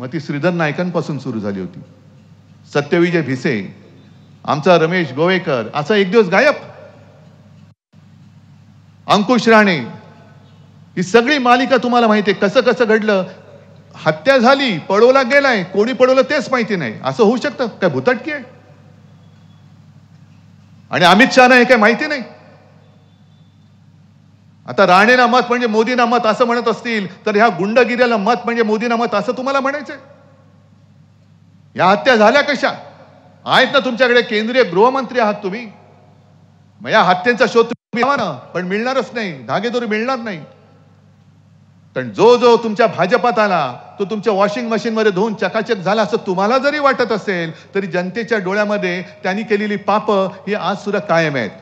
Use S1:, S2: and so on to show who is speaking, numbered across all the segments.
S1: मग ती श्रीधर नायकांपासून सुरू झाली होती. सत्यविजय भिसे, आमचा रमेश गोवेकर असा एक दिवस गायब. अंकुश राणे, ही सगळी मालिका तुम्हाला माहिती आहे. कसं कसं घडलं. हत्या झाली, पळवला गेलाय, कोणी पळवलं तेच माहिती नाही. असं होऊ शकतं काय? भुताटकी आहे. आणि अमित शहाना हे काय माहिती नाही. आता राणेला मत म्हणजे मोदींना मत असं म्हणत असतील तर ह्या गुंडगिरीला मत म्हणजे मोदींना मत असं तुम्हाला म्हणायचंय? या हत्या झाल्या कशा? आहेत ना तुमच्याकडे, केंद्रीय गृहमंत्री आहात तुम्ही. मग या हत्यांचा शोध तुम्ही घ्यावा ना, पण मिळणारच नाही, धागेदोरी मिळणार नाही. कारण जो जो तुमच्या भाजपात आला तो तुमच्या वॉशिंग मशीन मध्ये धुवून चकाचक झाला असं तुम्हाला जरी वाटत असेल तरी जनतेच्या डोळ्यामध्ये त्यांनी केलेली पाप ही आज सुद्धा कायम आहेत.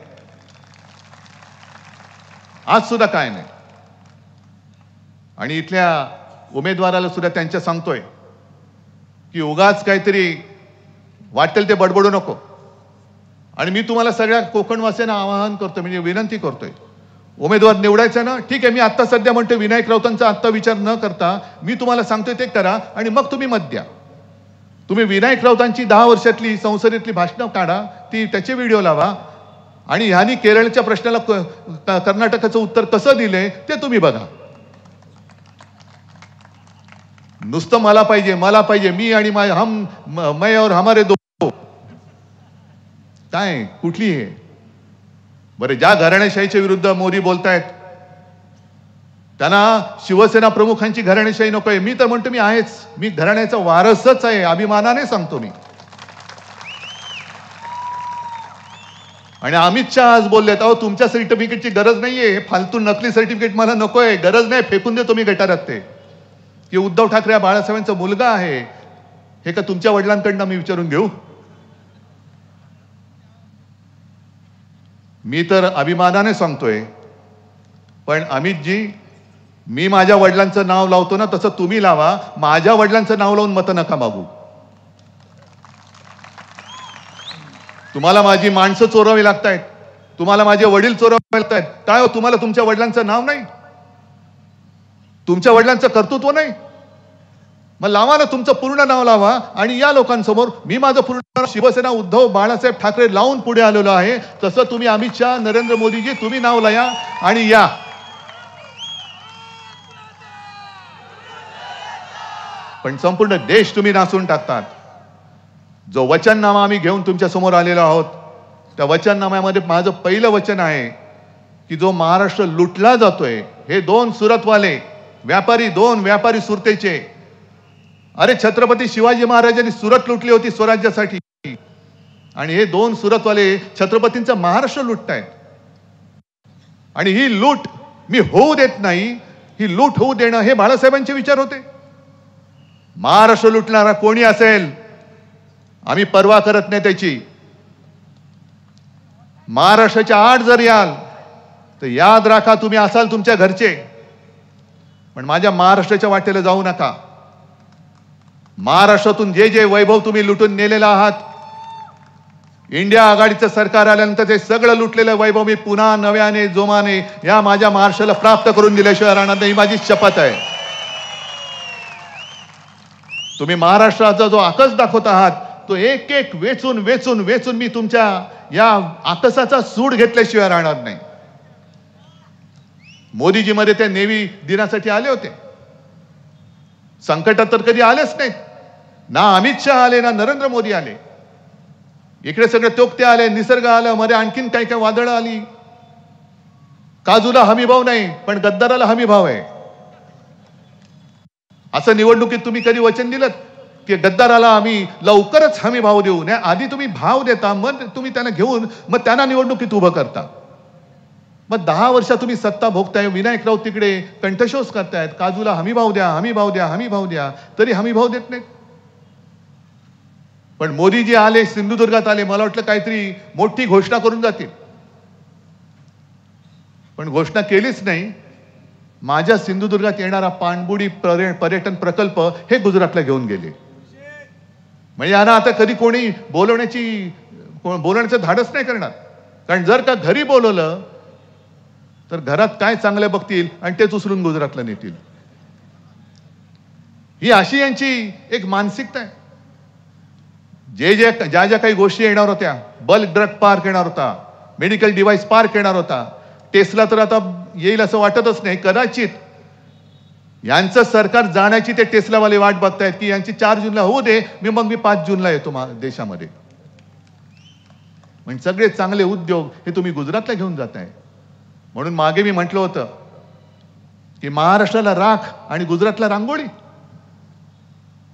S1: आज सुद्धा कायम आहे. आणि इथल्या उमेदवाराला सुद्धा त्यांच्या सांगतोय की उगाच काहीतरी वाटेल ते बडबडू नको. आणि मी तुम्हाला सगळ्या कोकणवासियांना आवाहन करतोय, म्हणजे विनंती करतोय, उमेदवार निवडायचा ना, ठीक आहे. मी आता सध्या म्हणतो विनायक राऊतांचा आत्ता विचार न करता मी तुम्हाला सांगतोय ते करा आणि मग तुम्ही मत द्या. तुम्ही विनायक राऊतांची 10 वर्षातली संसदेतली भाषणं काढा, ती त्याचे व्हिडिओ लावा आणि ह्यांनी केरळच्या प्रश्नाला कर्नाटकाचं उत्तर कसं दिले ते तुम्ही बघा. नुसतं मला पाहिजे मला पाहिजे, मी आणि हम मैं और हमारे दो, काय कुठली आहे बरे? ज्या घराणेशाहीच्या विरुद्ध मोदी बोलतायत त्यांना शिवसेना प्रमुखांची घराणेशाही नकोय. मी तर म्हणतो मी आहेच, मी घराण्याचा वारसच आहे, अभिमानाने सांगतो मी. आणि अमित शहा आज बोललेत, अहो तुमच्या सर्टिफिकेटची गरज नाहीये, फालतू नकली सर्टिफिकेट मला नकोय, गरज नाही, फेकून देतो मी गटारात ते. की उद्धव ठाकरे बाळासाहेबांचा मुलगा आहे हे का तुमच्या वडिलांकडनं मी विचारून घेऊ? मी तर अभिमानाने सांगतोय. पण अमितजी, मी माझ्या वडिलांचं नाव लावतो ना तसं तुम्ही लावा. माझ्या वडिलांचं नाव लावून मतं नका मागू. तुम्हाला माझी माणसं चोरावी लागतायत, तुम्हाला माझे वडील चोरावे लागतायत. काय हो, तुम्हाला तुमच्या वडिलांचं नाव नाही, तुमच्या वडिलांचं कर्तृत्व नाही? मग लावा ना, तुमचं पूर्ण नाव लावा आणि या लोकांसमोर मी माझं पूर्ण शिवसेना उद्धव बाळासाहेब ठाकरे लावून पुढे आलेलो आहे. तसं तुम्ही अमित शहा, नरेंद्र मोदीजी तुम्ही नाव लाया आणि या. पण संपूर्ण देश तुम्ही नाचून टाकतात. जो वचननामा आम्ही घेऊन तुमच्या समोर आलेलो आहोत त्या वचननाम्यामध्ये माझं पहिलं वचन आहे की जो महाराष्ट्र लुटला जातोय, हे दोन सुरतवाले व्यापारी, दोन व्यापारी सुरतेचे, अरे छत्रपती शिवाजी महाराजांनी सुरत लुटली होती स्वराज्यासाठी आणि हे दोन सुरतवाले छत्रपतींचा महाराष्ट्र लुटतायत. आणि ही लूट मी होऊ देत नाही. ही लूट होऊ देणं हे बाळासाहेबांचे विचार होते. महाराष्ट्र लुटणारा कोणी असेल आम्ही पर्वा करत नाही त्याची. महाराष्ट्राच्या आड जर याल तर याद राखा तुम्ही असाल तुमच्या घरचे, पण माझ्या महाराष्ट्राच्या वाटेला जाऊ नका. महाराष्ट्रातून जे जे वैभव तुम्ही लुटून नेलेला आहात, इंडिया आघाडीचं सरकार आल्यानंतर ते सगळं लुटलेलं वैभव मी पुन्हा नव्याने जोमाने या माझ्या महाराष्ट्राला प्राप्त करून दिल्याशिवाय राहणार नाही, ही माझी शपथ आहे. तुम्ही महाराष्ट्राचा जो आकस दाखवत आहात तो एक एक वेचून वेचून वेचून मी तुमच्या या आकसाचा सूड घेतल्याशिवाय राहणार नाही. मोदीजी मध्ये ते नेव्ही दिनासाठी आले होते. संकटात तर कधी आलेच नाहीत. ना अमित शहा आले, ना नरेंद्र मोदी आले. इकडे सगळे तोक्ते आले, निसर्ग आलं, मध्ये आणखीन काही काही वादळं आली. काजूला हमीभाव नाही पण गद्दाराला हमीभाव आहे. असं निवडणुकीत तुम्ही कधी वचन दिलं की गद्दाराला आम्ही लवकरच हमी भाव देऊ? नाही, आधी तुम्ही भाव देता, मग तुम्ही त्यांना घेऊन मग त्यांना निवडणुकीत उभं करता. मग 10 वर्ष तुम्ही सत्ता भोगताय. विनायक राऊत तिकडे कंठशोष करतायत, काजूला हमी भाव द्या, हमी भाव द्या, हमी भाव द्या, तरी हमी भाव देत नाहीत. पण मोदीजी आले, सिंधुदुर्गात आले, मला वाटलं काहीतरी मोठी घोषणा करून जातील, पण घोषणा केलीच नाही. माझ्या सिंधुदुर्गात येणारा पाणबुडी पर्यटन प्रकल्प हे गुजरातला घेऊन गेले. म्हणजे यांना आता कधी कोणी बोलण्याचं धाडस नाही करणार. कारण जर का घरी बोलवलं तर घरात काय चांगलं बघतील आणि तेच उचलून गुजरातला नेतील. ही अशी यांची एक मानसिकता आहे. ज्या ज्या काही गोष्टी येणार होत्या, बल्क ड्रग पार्क येणार होता, मेडिकल डिव्हाइस पार्क येणार होता, टेस्ला तर आता येईल असं वाटतच नाही. कदाचित यांचं सरकार जाण्याची ते टेस्लावाले वाट बघतायत की यांची 4 जूनला होऊ दे, मग मी 5 जूनला येतो देशामध्ये. म्हणजे सगळे चांगले उद्योग हे तुम्ही गुजरातला घेऊन जाताय. म्हणून मागे मी म्हटलं होतं की महाराष्ट्राला राख आणि गुजरातला रांगोळी.